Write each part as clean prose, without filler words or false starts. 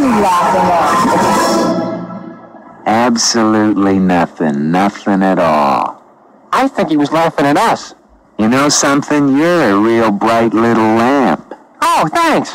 laughing at? Absolutely nothing. Nothing at all. I think he was laughing at us. You know something? You're a real bright little lamp. Oh, thanks.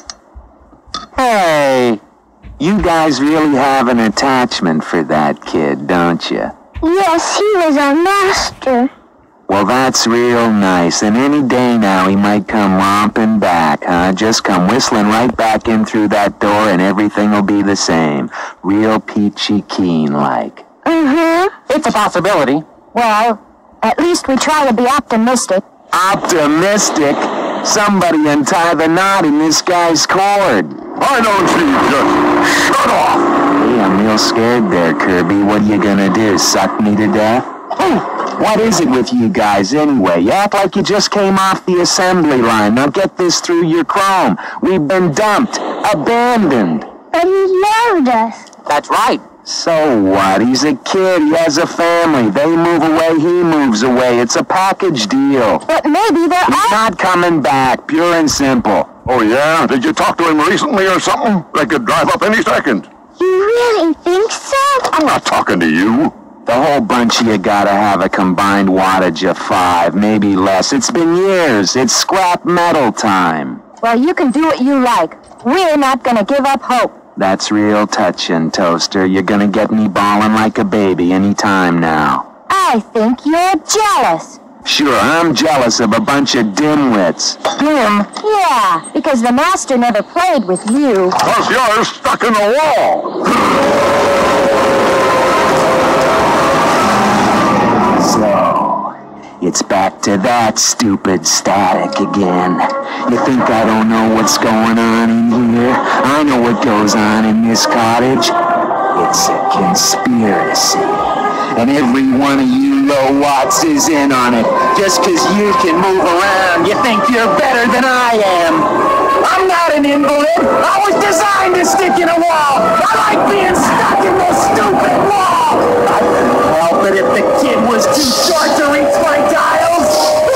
Hey. You guys really have an attachment for that kid, don't you? Yes, he was our master. Well, that's real nice, and any day now he might come romping back, huh? Just come whistling right back in through that door and everything will be the same. Real peachy keen-like. Mm-hmm. It's a possibility. Well, at least we try to be optimistic. Optimistic? Somebody untie the knot in this guy's cord. I don't see. Just shut off. Hey, I'm real scared there, Kirby. What are you gonna do, suck me to death? What is it with you guys anyway? You act like you just came off the assembly line. Now get this through your chrome. We've been dumped, abandoned. But he loved us. That's right. So what? He's a kid. He has a family. They move away, he moves away. It's a package deal. But maybe they're He's not coming back, pure and simple. Oh, yeah? Did you talk to him recently or something? They could drive up any second. You really think so? I'm not talking to you. The whole bunch of you gotta have a combined wattage of 5, maybe less. It's been years. It's scrap metal time. Well, you can do what you like. We're not gonna give up hope. That's real touching, Toaster. You're gonna get me bawling like a baby any time now. I think you're jealous. Sure, I'm jealous of a bunch of dimwits. Dim? Yeah, because the master never played with you. Plus you're stuck in the wall. So, it's back to that stupid static again. You think I don't know what's going on in here? I know what goes on in this cottage. It's a conspiracy. And every one of you low-watts is in on it. Just 'cause you can move around, you think you're better than I am. I'm not an invalid. I was designed to stick in a wall. I like being stuck in this stupid wall. I couldn't help it if the kid was too short to reach my dials.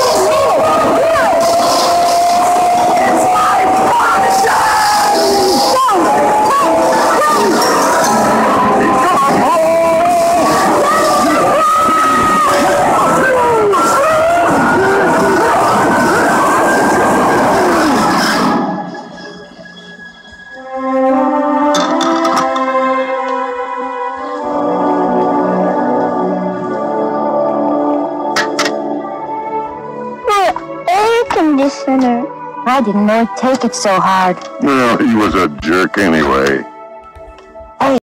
It's my punishment! I didn't know it'd take it so hard. Well, he was a jerk anyway.